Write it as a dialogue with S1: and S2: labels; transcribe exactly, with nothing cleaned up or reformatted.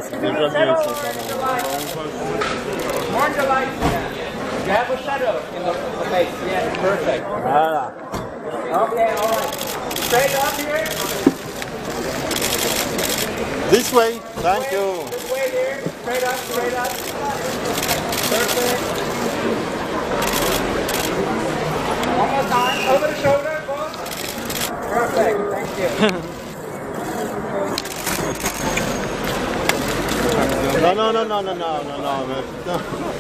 S1: More the light. You have a shadow in the, the face. Yes, perfect.
S2: Voilà.
S1: Okay, all right. Straight up here.
S2: This way. Thank
S1: This way,
S2: you.
S1: This way here. Straight up, straight up. Perfect. One more time. Over the shoulder, boss. Perfect. Thank you.
S2: No, no, no, no, no, no, no, no.